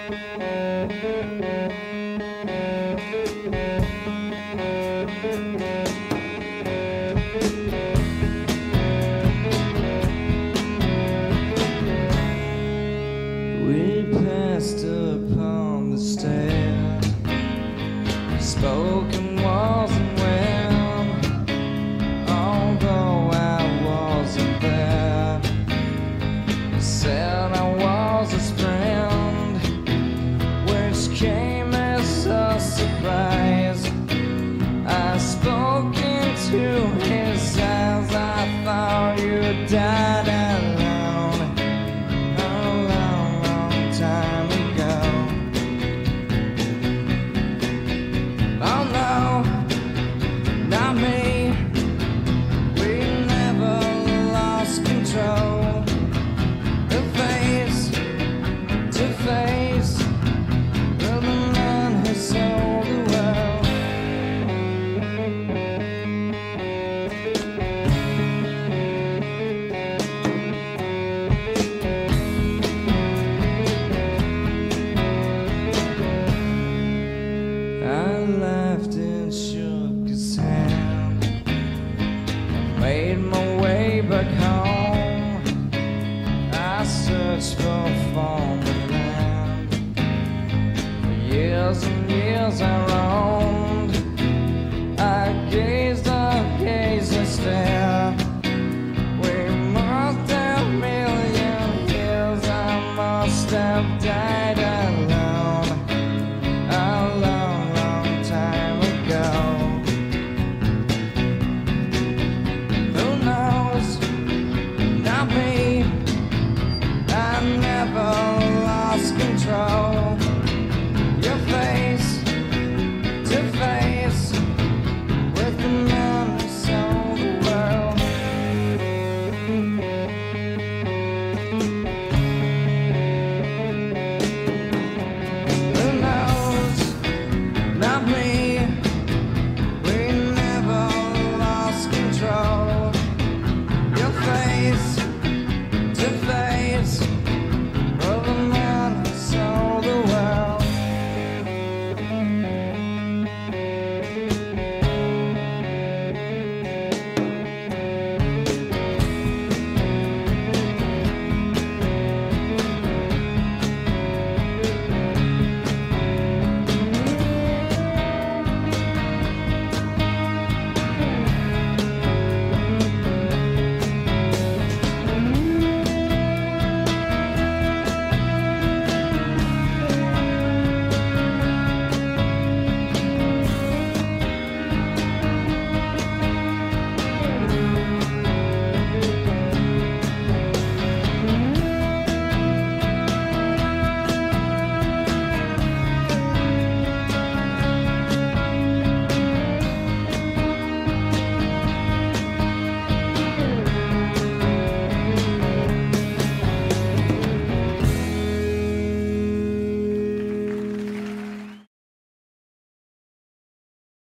We passed upon the stair, spoken wasn't well, although I wasn't there. He said I was his friend, which came as a surprise. I spoke into his eyes, I thought you died alone a long, long time ago. Oh no, not me. We never lost control. The face to face with the man who sold the world. I laughed and shook his hand, made my way back home. I searched for foreign land. For years and years I roamed. I gazed and stared. We must have million years. I must have died alone.